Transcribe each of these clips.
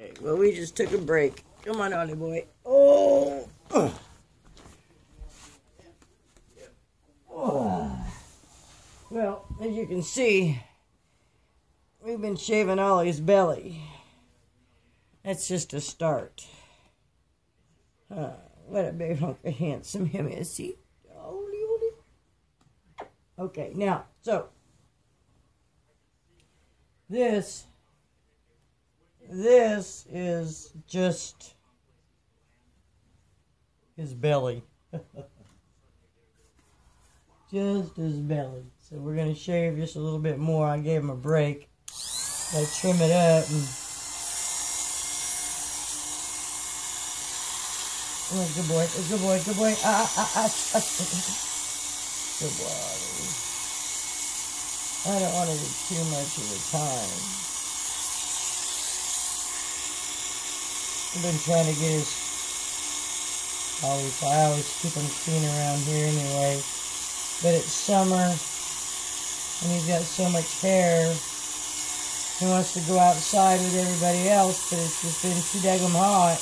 Okay, well, we just took a break. Come on, Ollie boy. Oh! Oh! Well, as you can see, we've been shaving Ollie's belly. That's just a start. What a big hunk of handsome him is. See? Ollie. Okay, now, so this is just his belly. Just his belly. So we're going to shave just a little bit more. I gave him a break. I trim it up and oh, good boy, good boy, good boy. Good boy. I don't want to do too much of the time. I've been trying to get his I always keep him clean around here anyway. But it's summer and he's got so much hair. He wants to go outside with everybody else, but it's just been too daggum hot.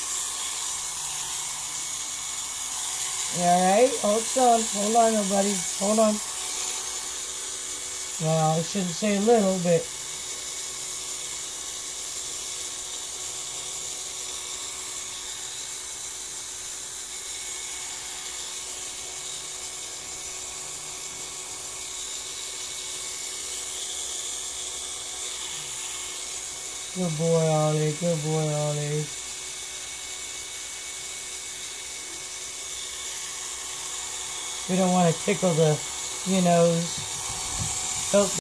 You alright? Hold on, everybody. Hold on. Well, I shouldn't say little, but good boy, Ollie. Good boy, Ollie. We don't want to tickle the, you know,